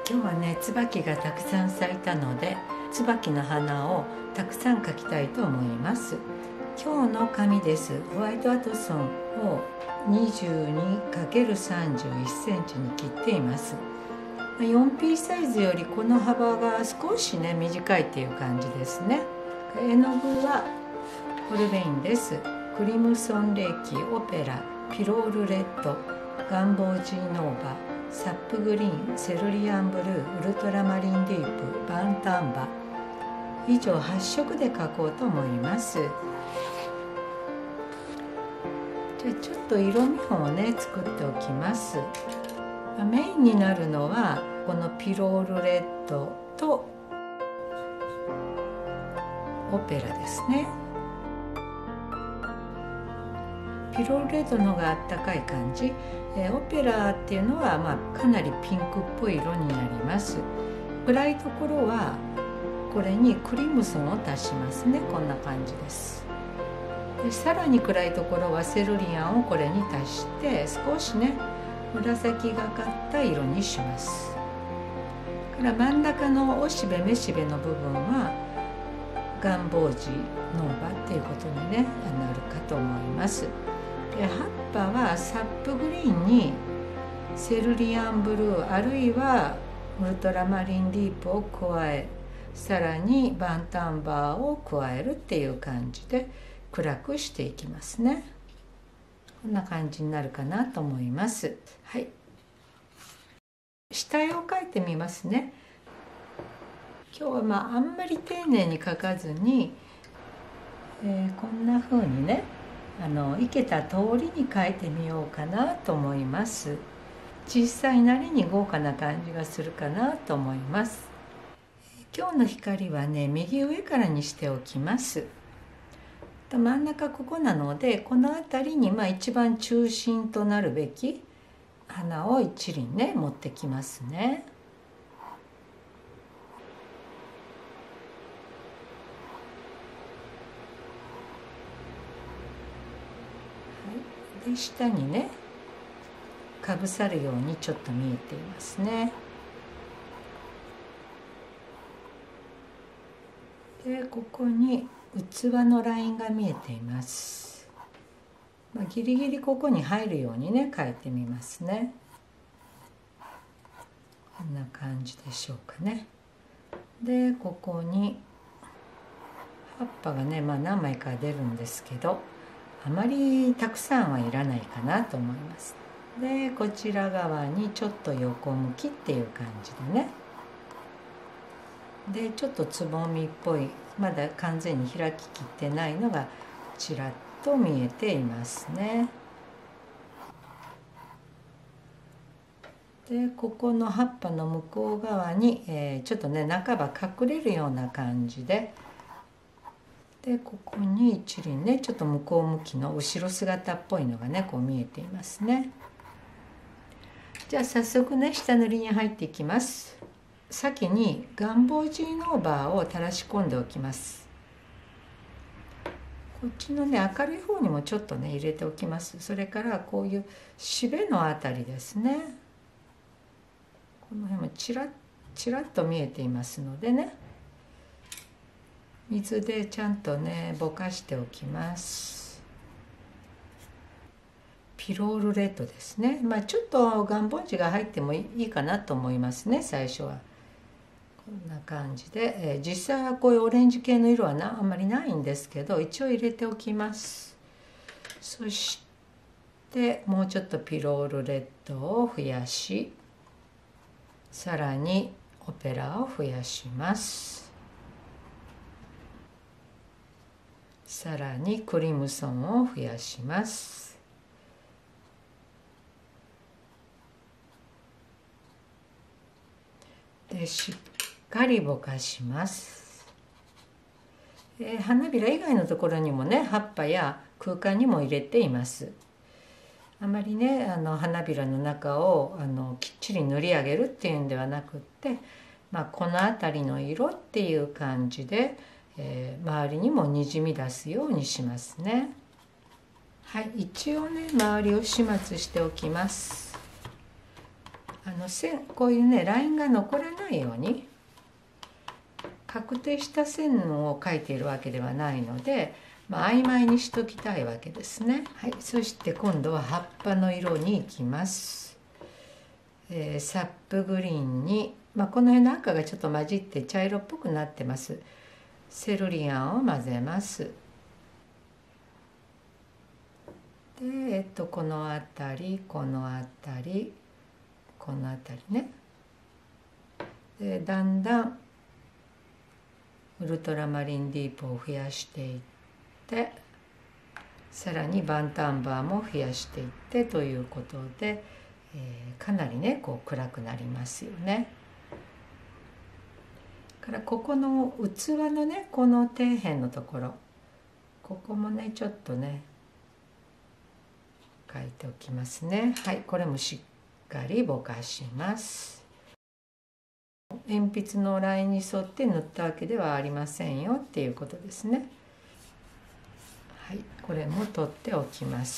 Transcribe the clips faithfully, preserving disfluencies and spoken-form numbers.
今日はね椿がたくさん咲いたので椿の花をたくさん描きたいと思います。今日の紙です。ホワイトアトソンを にじゅうにかけるさんじゅういっセンチに切っています。 よんピー サイズよりこの幅が少しね短いっていう感じですね。絵の具はホルベインです。クリムソンレーキ、オペラ、ピロールレッド、ガンボージーノーバ、サップグリーン、セルリアンブルー、ウルトラマリンディープ、バンタンバ、以上はっしょくで描こうと思います。じゃあちょっと色見本をね作っておきます。メインになるのはこのピロールレッドとオペラですね。ピロールレッドの方があったかい感じ、えー、オペラっていうのは、まあ、かなりピンクっぽい色になります。暗いところはこれにクリムソンを足しますね。こんな感じです。でさらに暗いところはセルリアンをこれに足して少しね紫がかった色にします。から真ん中のおしべめしべの部分はガンボージノーバっていうことに、ね、なるかと思います。で葉っぱはサップグリーンにセルリアンブルーあるいはウルトラマリンディープを加え、さらにバンタンバーを加えるっていう感じで暗くしていきますね。こんな感じになるかなと思います。はい、下絵を描いてみますね。今日はまああんまり丁寧に描かずに、えー、こんな風にねあのいけた通りに描いてみようかなと思います。小さいなりに豪華な感じがするかなと思います。今日の光はね右上からにしておきます。真ん中ここなのでこの辺りにまあ一番中心となるべき花を一輪ね持ってきますね。で下にねかぶさるようにちょっと見えていますね。でここに器のラインが見えています。まあ、ギリギリここに入るようにね描いてみますね。こんな感じでしょうかね。でここに葉っぱがね、まあ、何枚か出るんですけどあまりたくさんはいらないかなと思います。でこちら側にちょっと横向きっていう感じでね、でちょっとつぼみっぽいまだ完全に開ききってないのがちらっと見えていますね。でここの葉っぱの向こう側に、えー、ちょっとね半ば隠れるような感じででここに一輪ねちょっと向こう向きの後ろ姿っぽいのがねこう見えていますね。じゃあ早速ね下塗りに入っていきます。先にガンボージーノーバーを垂らし込んでおきます。こっちのね明るい方にもちょっとね入れておきます。それからこういうしべのあたりですね、この辺もちらちらっと見えていますのでね水でちゃんとねぼかしておきます。ピロールレッドですね。まあちょっとガンボンジが入ってもいいかなと思いますね最初は。こんな感じで、えー、実際はこういうオレンジ系の色はなあんまりないんですけど一応入れておきます。そしてもうちょっとピロールレッドを増やし、さらにオペラを増やします。さらにクリムソンを増やします。でしっかりぼかします。えー、花びら以外のところにもね葉っぱや空間にも入れています。あまりねあの花びらの中をあのきっちり塗り上げるっていうんではなくって、まあ、この辺りの色っていう感じでえー、周りにもにじみ出すようにしますね。はい、一応ね周りを始末しておきます。 あの線こういうねラインが残らないように確定した線を描いているわけではないので、まあ、曖昧にしときたいわけですね。はい、そして今度は葉っぱの色に行きます。えー、サップグリーンに、まあ、この辺の赤がちょっと混じって茶色っぽくなってます。セルリアンを混ぜます。で、えっと、この辺りこの辺りこの辺りね。でだんだんウルトラマリンディープを増やしていって、さらにバンタンバーも増やしていってということで、えー、かなりねこう暗くなりますよね。からここの器のねこの底辺のところ、ここもねちょっとね書いておきますね。はい、これもしっかりぼかします。鉛筆のラインに沿って塗ったわけではありませんよっていうことですね。はい、これも取っておきます。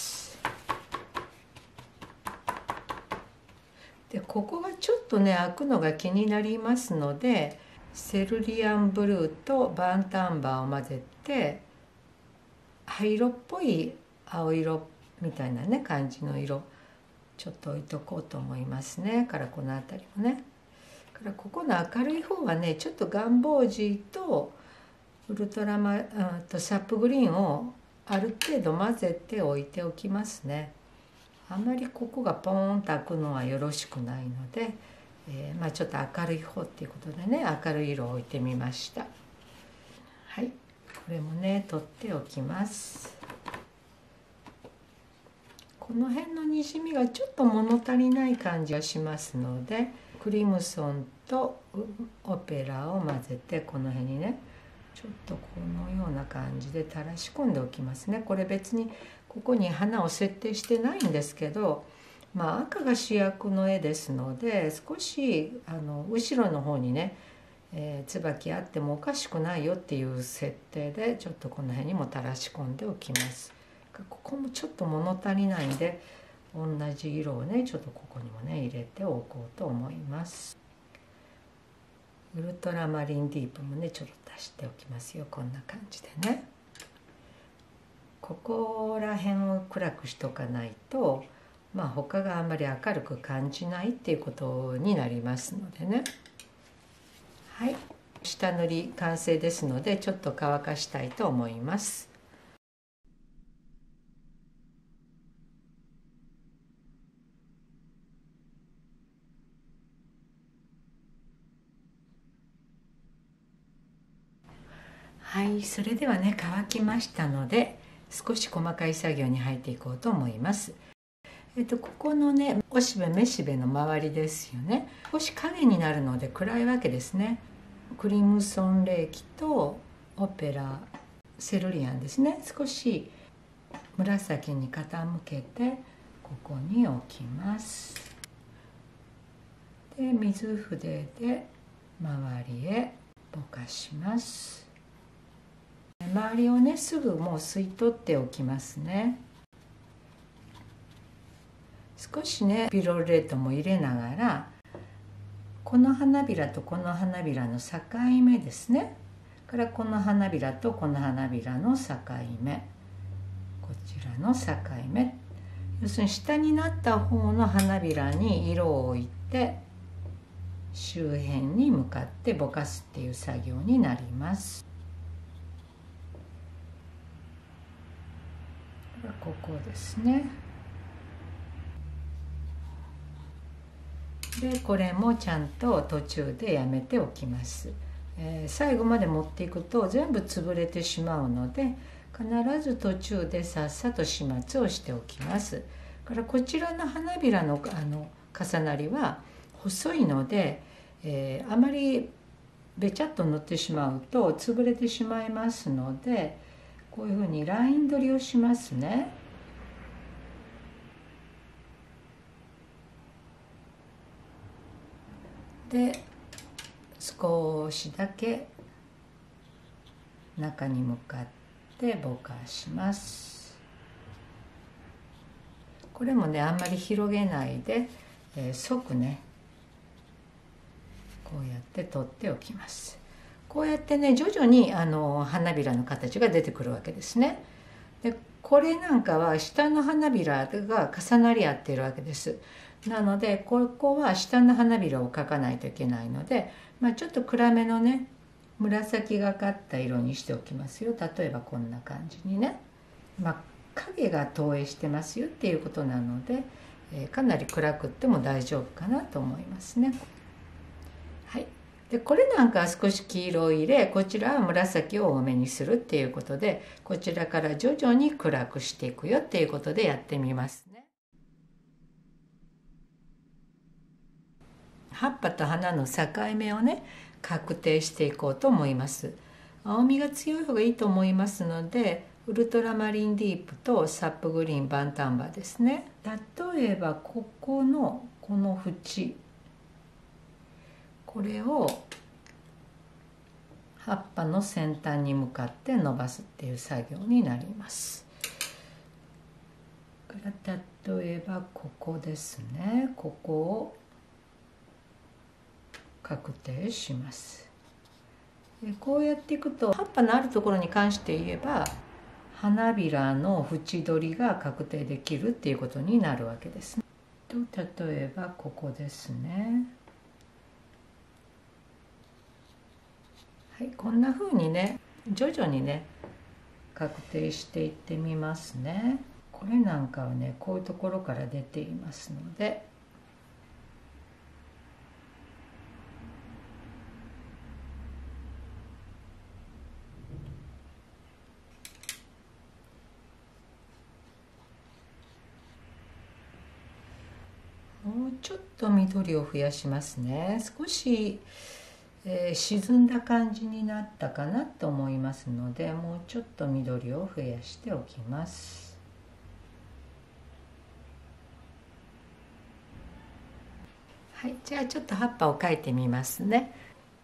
でここがちょっとね開くのが気になりますので、セルリアンブルーとバンタンバーを混ぜて灰色っぽい青色みたいなね感じの色ちょっと置いとこうと思いますね。からこの辺りもね、からここの明るい方はねちょっとガンボージーとウルトラマンとサップグリーンをある程度混ぜて置いておきますね。あんまりここがポーンと開くのはよろしくないので、えー、まあちょっと明るい方っていうことでね明るい色を置いてみました。はい、これもね取っておきます。この辺のにじみがちょっと物足りない感じがしますので、クリムソンとオペラを混ぜてこの辺にねちょっとこのような感じで垂らし込んでおきますね。これ別にここに花を設定してないんですけど、まあ赤が主役の絵ですので少しあの後ろの方にね、えー、椿あってもおかしくないよっていう設定でちょっとこの辺にも垂らし込んでおきます。ここもちょっと物足りないんで同じ色をねちょっとここにもね入れておこうと思います。ウルトラマリンディープもねちょっと足しておきますよ。こんな感じでね。ここら辺を暗くしとかないと、まあ他があんまり明るく感じないっていうことになりますのでね。はい、下塗り完成ですのでちょっと乾かしたいと思います。はい、それではね乾きましたので少し細かい作業に入っていこうと思います。えっとここのねおしべめしべの周りですよね。少し影になるので暗いわけですね。クリムソンレーキとオペラセルリアンですね。少し紫に傾けてここに置きます。で水筆で周りへぼかします。周りをねすぐもう吸い取っておきますね。少しねピロレートも入れながらこの花びらとこの花びらの境目ですね。からこの花びらとこの花びらの境目、こちらの境目、要するに下になった方の花びらに色を置いて周辺に向かってぼかすっていう作業になります。ここですね。でこれもちゃんと途中でやめておきます。えー、最後まで持っていくと全部潰れてしまうので必ず途中でさっさと始末をしておきます。からこちらの花びらのあの重なりは細いので、えー、あまりべちゃっと塗ってしまうと潰れてしまいますのでこういうふうにライン取りをしますね。で少しだけ中に向かってぼかします。これもねあんまり広げないで、えー、即ねこうやって取っておきます。こうやってね徐々にあの花びらの形が出てくるわけですね。でこれなんかは下の花びらが重なり合っているわけです。なのでここは下の花びらを描かないといけないので、まあ、ちょっと暗めのね紫がかった色にしておきますよ。例えばこんな感じにね、まあ、影が投影してますよっていうことなので、えー、かなり暗くっても大丈夫かなと思いますね。はい、でこれなんかは少し黄色を入れ、こちらは紫を多めにするっていうことで、こちらから徐々に暗くしていくよっていうことでやってみますね。葉っぱと花の境目をね確定していこうと思います。青みが強い方がいいと思いますので、ウルトラマリンディープとサップグリーンバンタンバですね。例えばここのこの縁、これを葉っぱの先端に向かって伸ばすっていう作業になります。例えばここですね、ここを確定します。こうやっていくと葉っぱのあるところに関して言えば花びらの縁取りが確定できるっていうことになるわけです。と例えばここですね。はい、こんな風にね徐々にね確定していってみますね。これなんかはねこういうところから出ていますので、もうちょっと緑を増やしますね。少し、えー、沈んだ感じになったかなと思いますので、もうちょっと緑を増やしておきます。はい、じゃあちょっと葉っぱを描いてみますね。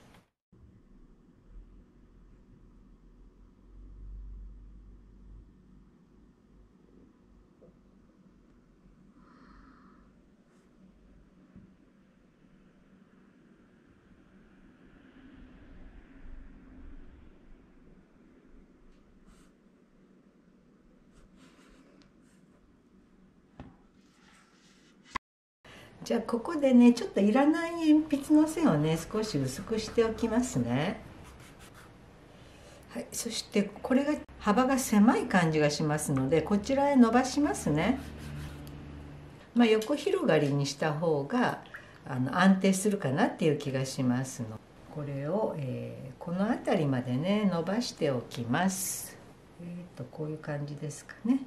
じゃあここでねちょっといらない鉛筆の線をね少し薄くしておきますね。はい、そしてこれが幅が狭い感じがしますのでこちらへ伸ばしますね。まあ、横広がりにした方があの安定するかなっていう気がしますの。これを、えー、この辺りまでね伸ばしておきます。えーとこういう感じですかね。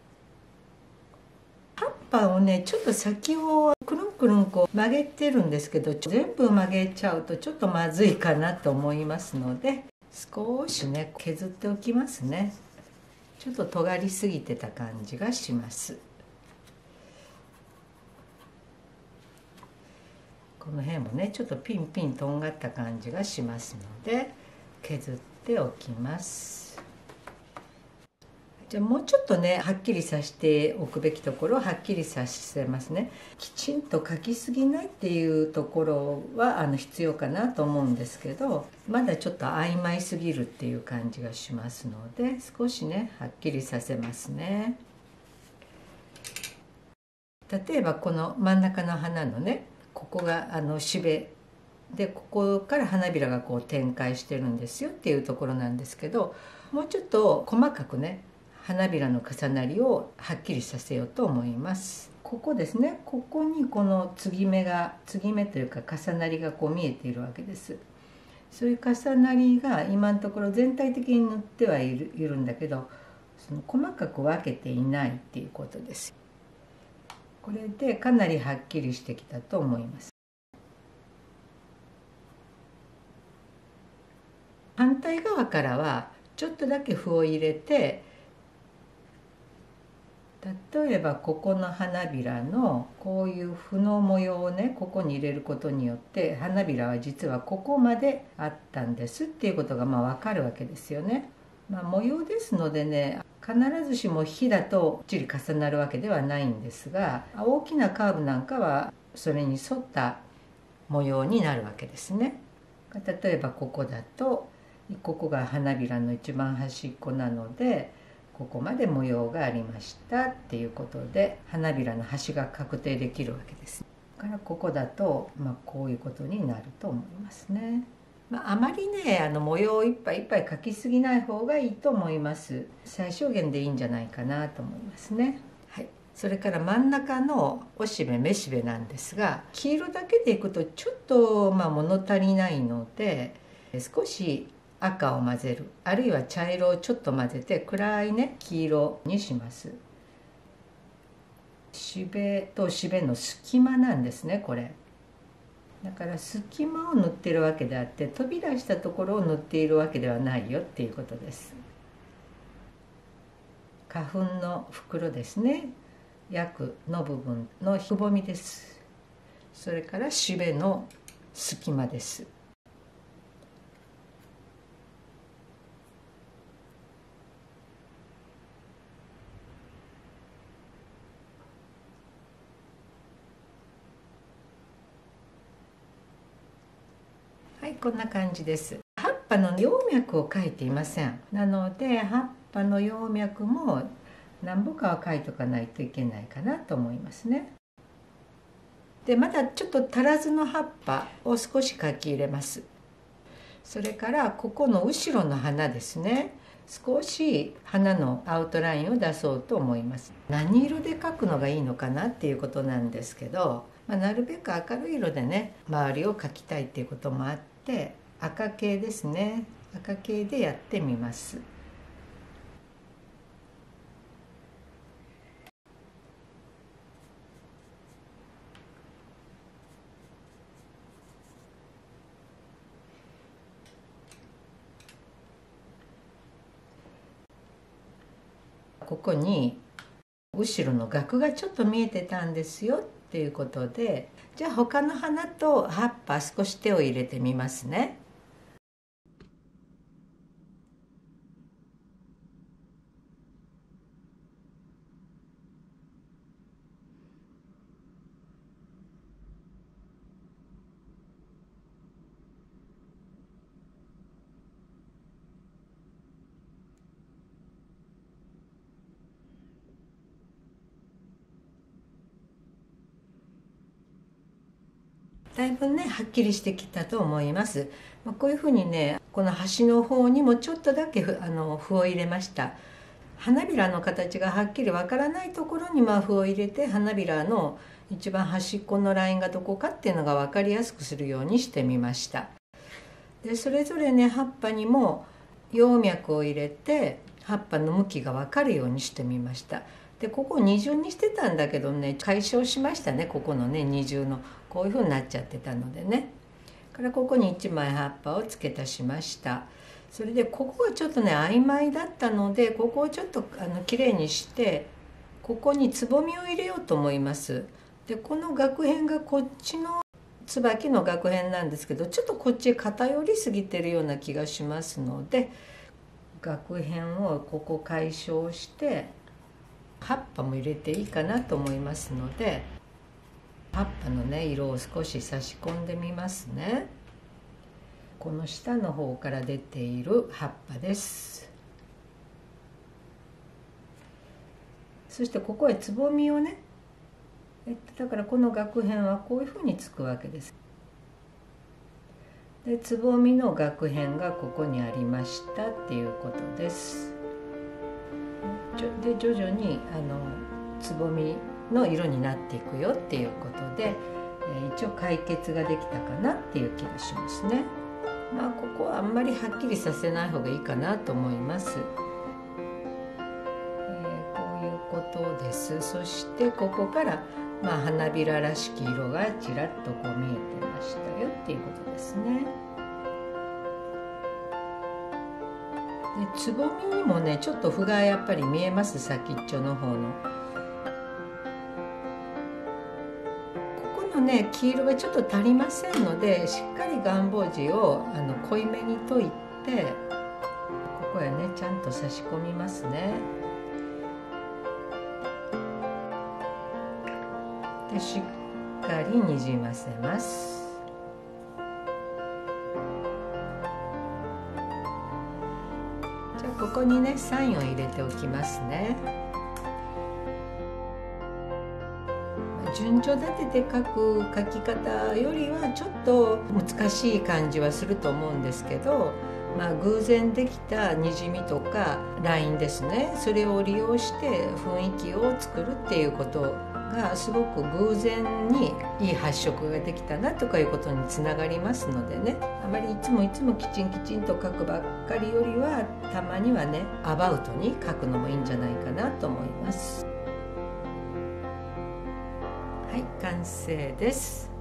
葉っぱをねちょっと先をくるんくるんこう曲げてるんですけど、全部曲げちゃうとちょっとまずいかなと思いますので、少しね削っておきますね。ちょっと尖りすぎてた感じがします。この辺もねちょっとピンピンとんがった感じがしますので削っておきます。じゃあもうちょっとねはっきりさせておくべきところをはっきりさせますね。きちんと描きすぎないっていうところはあの必要かなと思うんですけど、まだちょっと曖昧すぎるっていう感じがしますので少しねはっきりさせますね。例えばこの真ん中の花のねここがあのしべでここから花びらがこう展開してるんですよっていうところなんですけど、もうちょっと細かくね花びらの重なりをはっきりさせようと思います。ここですね、ここにこの継ぎ目が継ぎ目というか重なりがこう見えているわけです。そういう重なりが今のところ全体的に塗ってはいるいるんだけど、その細かく分けていないっていうことです。これでかなりはっきりしてきたと思います。反対側からはちょっとだけ斑を入れて、例えばここの花びらのこういう斑の模様をねここに入れることによって花びらは実はここまであったんですっていうことがまあ分かるわけですよね。まあ、模様ですのでね必ずしも火だときっちり重なるわけではないんですが、大きなカーブなんかはそれに沿った模様になるわけですね。例えばここだとここが花びらの一番端っこなので、ここまで模様がありましたっていうことで花びらの端が確定できるわけです。だからここだと、まあ、こういうことになると思いますね。まあ、あまりねあの模様をいっぱいいっぱい描きすぎない方がいいと思います。最小限でいいんじゃないかなと思いますね。はい、それから真ん中のおしべめしべなんですが、黄色だけでいくとちょっとまあ物足りないので、少し赤を混ぜる、あるいは茶色をちょっと混ぜて暗いね黄色にします。しべとしべの隙間なんですね、これ。だから隙間を塗ってるわけであって、飛び出したところを塗っているわけではないよっていうことです。花粉の袋ですね、薬の部分のくぼみです。それからしべの隙間です。はい、こんな感じです。葉っぱの葉脈を描いていません。なので葉っぱの葉脈も何本かは描いとかないといけないかなと思いますね。でまだちょっと足らずの葉っぱを少し描き入れます。それからここの後ろの花ですね、少し花のアウトラインを出そうと思います。何色で描くのがいいのかなっていうことなんですけど、まあ、なるべく明るい色でね周りを描きたいっていうこともあって赤系ですね、赤系でやってみます。ここに後ろの額がちょっと見えてたんですよっていうことで、じゃあ他の花と葉っぱ少し手を入れてみますね。だいぶねはっきりしてきたと思います。こういうふうにねこの端の方にもちょっとだけあの斑を入れました。花びらの形がはっきりわからないところにまあ斑を入れて、花びらの一番端っこのラインがどこかっていうのが分かりやすくするようにしてみました。でそれぞれね葉っぱにも葉脈を入れて葉っぱの向きが分かるようにしてみました。でここを二重にしてたんだけどね解消しましたね。ここのね二重のこういうふうになっちゃってたのでね、からここにいちまい葉っぱを付け足しました。それでここがちょっとね曖昧だったので、ここをちょっとあのきれいにしてここにつぼみを入れようと思います。でこの額辺がこっちの椿の額辺なんですけど、ちょっとこっちへ偏りすぎてるような気がしますので、額辺をここ解消して葉っぱも入れていいかなと思いますので、葉っぱのね色を少し差し込んでみますね。この下の方から出ている葉っぱです。そしてここへつぼみをね、えだからこの額辺はこういうふうにつくわけです。でつぼみの額辺がここにありましたっていうことです。で徐々にあのつぼみの色になっていくよっていうことで、一応解決ができたかなっていう気がしますね。まあここはあんまりはっきりさせない方がいいかなと思います。えー、こういうことです。そしてここからまあ花びららしき色がちらっとこう見えてましたよっていうことですね。でつぼみにもねちょっと斑がやっぱり見えます、先っちょの方の。ね、黄色がちょっと足りませんので、しっかり願望字をあの濃いめに解いてここへねちゃんと差し込みますね。でしっかりにじませます。 じゃあここにねサインを入れておきますね。順序立てて書く書き方よりはちょっと難しい感じはすると思うんですけど、まあ、偶然できたにじみとかラインですね、それを利用して雰囲気を作るっていうことがすごく偶然にいい発色ができたなとかいうことにつながりますのでね、あまりいつもいつもきちんきちんと書くばっかりよりはたまにはねアバウトに書くのもいいんじゃないかなと思います。はい、完成です。